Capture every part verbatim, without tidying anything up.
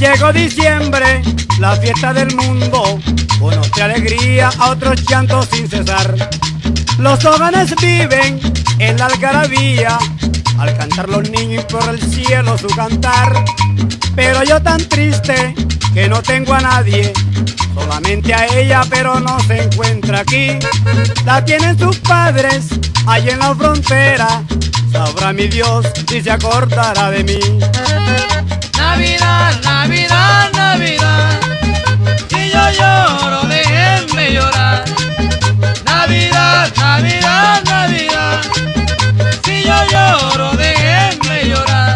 llegó diciembre, la fiesta del mundo, conoce alegría a otros llantos sin cesar. Los hogares viven en la algarabía, al cantar los niños por el cielo su cantar. Pero yo tan triste que no tengo a nadie, solamente a ella, pero no se encuentra aquí. La tienen sus padres allí en la frontera, sabrá mi Dios si se acordará de mí. Navidad, Navidad, Navidad, si yo lloro, déjenme llorar. Navidad, Navidad, Navidad, si yo lloro, déjenme llorar.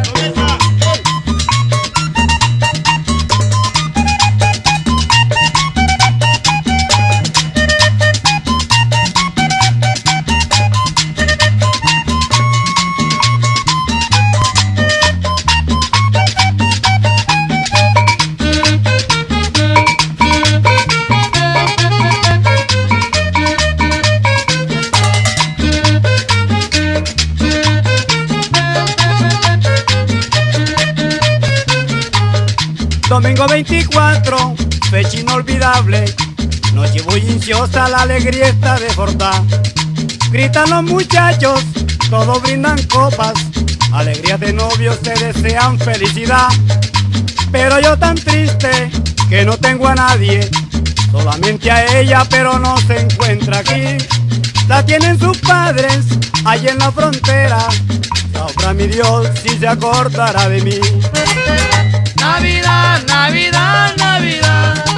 Domingo veinticuatro, fecha inolvidable, noche bulliciosa, la alegría está desbordada. Gritan los muchachos, todos brindan copas, alegrías de novios se desean felicidad. Pero yo tan triste que no tengo a nadie, solamente a ella, pero no se encuentra aquí. La tienen sus padres allí en la frontera, sabrá mi Dios si se acordará de mí. Navidad, Navidad, Navidad,